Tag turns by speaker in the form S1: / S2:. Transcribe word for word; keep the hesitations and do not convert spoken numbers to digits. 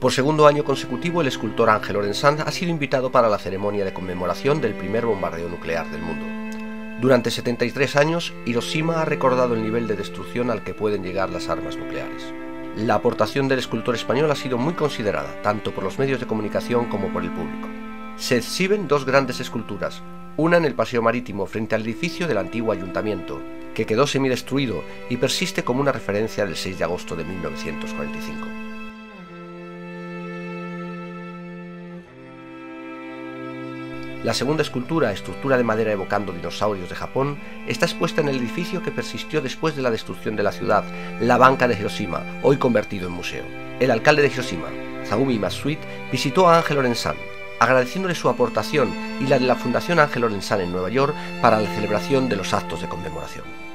S1: Por segundo año consecutivo, el escultor Ángel Lorenzán ha sido invitado para la ceremonia de conmemoración del primer bombardeo nuclear del mundo. Durante setenta y tres años, Hiroshima ha recordado el nivel de destrucción al que pueden llegar las armas nucleares. La aportación del escultor español ha sido muy considerada, tanto por los medios de comunicación como por el público. Se exhiben dos grandes esculturas, una en el Paseo Marítimo frente al edificio del antiguo ayuntamiento, que quedó semidestruido y persiste como una referencia del seis de agosto de mil novecientos cuarenta y cinco. La segunda escultura, estructura de madera evocando dinosaurios de Japón, está expuesta en el edificio que persistió después de la destrucción de la ciudad, la Banca de Hiroshima, hoy convertido en museo. El alcalde de Hiroshima, Zaumi Matsuit, visitó a Ángel Lorenzán, agradeciéndole su aportación y la de la Fundación Ángel Lorenzán en Nueva York para la celebración de los actos de conmemoración.